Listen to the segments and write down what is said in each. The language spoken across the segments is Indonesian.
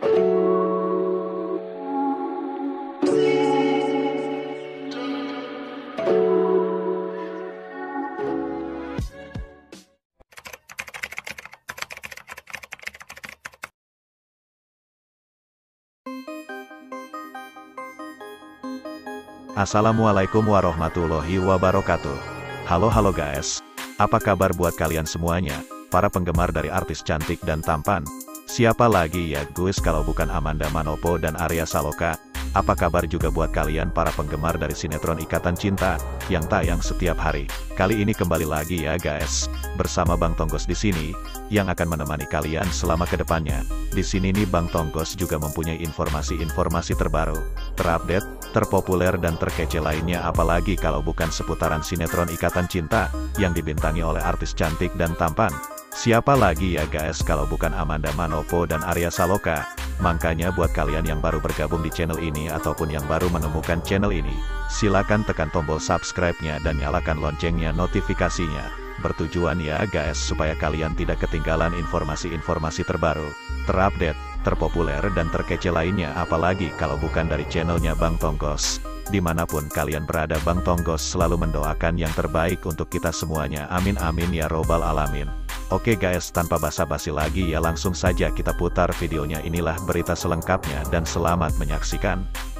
Assalamualaikum warahmatullahi wabarakatuh. Halo guys. Apa kabar buat kalian semuanya, para penggemar dari artis cantik dan tampan? Siapa lagi ya guys kalau bukan Amanda Manopo dan Arya Saloka? Apa kabar juga buat kalian para penggemar dari sinetron Ikatan Cinta, yang tayang setiap hari? Kali ini kembali lagi ya guys, bersama Bang Tonggos di sini, yang akan menemani kalian selama kedepannya. Di sini nih Bang Tonggos juga mempunyai informasi-informasi terbaru, terupdate, terpopuler dan terkece lainnya, apalagi kalau bukan seputaran sinetron Ikatan Cinta, yang dibintangi oleh artis cantik dan tampan. Siapa lagi ya guys kalau bukan Amanda Manopo dan Arya Saloka? Makanya buat kalian yang baru bergabung di channel ini ataupun yang baru menemukan channel ini, silakan tekan tombol subscribe-nya dan nyalakan loncengnya notifikasinya. Bertujuan ya guys supaya kalian tidak ketinggalan informasi-informasi terbaru, terupdate, terpopuler dan terkece lainnya, apalagi kalau bukan dari channelnya Bang Tonggos. Dimanapun kalian berada, Bang Tonggos selalu mendoakan yang terbaik untuk kita semuanya. Amin amin ya robbal alamin. Oke guys, tanpa basa-basi lagi ya langsung saja kita putar videonya. Inilah berita selengkapnya dan selamat menyaksikan.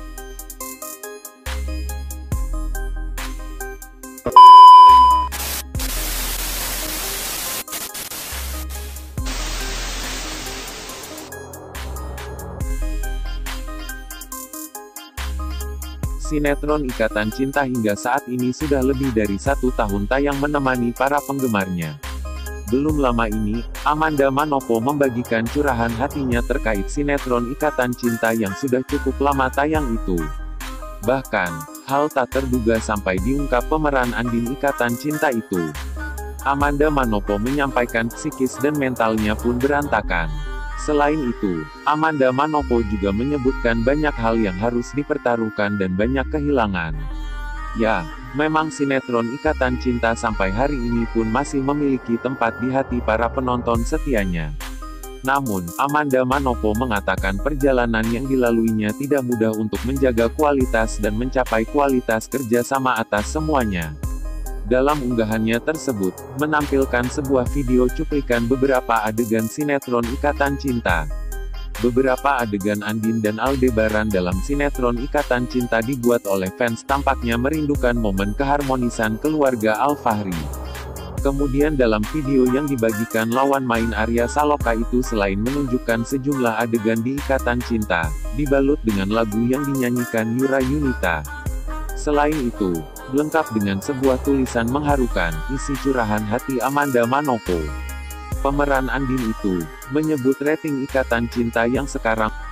Sinetron Ikatan Cinta hingga saat ini sudah lebih dari 1 tahun tayang menemani para penggemarnya. Belum lama ini, Amanda Manopo membagikan curahan hatinya terkait sinetron Ikatan Cinta yang sudah cukup lama tayang itu. Bahkan, hal tak terduga sampai diungkap pemeran Andin Ikatan Cinta itu. Amanda Manopo menyampaikan psikis dan mentalnya pun berantakan. Selain itu, Amanda Manopo juga menyebutkan banyak hal yang harus dipertaruhkan dan banyak kehilangan. Ya, memang sinetron Ikatan Cinta sampai hari ini pun masih memiliki tempat di hati para penonton setianya. Namun, Amanda Manopo mengatakan perjalanan yang dilaluinya tidak mudah untuk menjaga kualitas dan mencapai kualitas kerja sama atas semuanya. Dalam unggahannya tersebut, menampilkan sebuah video cuplikan beberapa adegan sinetron Ikatan Cinta. Beberapa adegan Andin dan Aldebaran dalam sinetron Ikatan Cinta dibuat oleh fans tampaknya merindukan momen keharmonisan keluarga Al-Fahri. Kemudian dalam video yang dibagikan lawan main Arya Saloka itu, selain menunjukkan sejumlah adegan di Ikatan Cinta, dibalut dengan lagu yang dinyanyikan Yura Yunita. Selain itu, lengkap dengan sebuah tulisan mengharukan, isi curahan hati Amanda Manopo. Pemeran Andin itu menyebut rating Ikatan Cinta yang sekarang